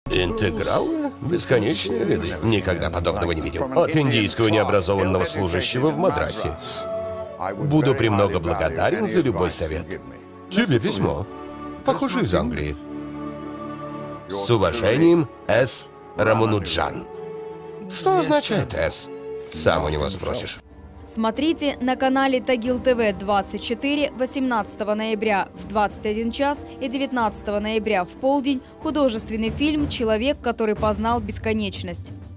Интегралы? Бесконечные ряды. Никогда подобного не видел. От индийского необразованного служащего в Мадрасе. Буду премного благодарен за любой совет. Тебе письмо. Похоже, из Англии. С уважением, С. Рамануджан. Что означает «С»? Сам у него спросишь. Смотрите на канале Тагил ТВ 24 18 ноября в 21 час и 19 ноября в полдень художественный фильм «Человек, который познал бесконечность».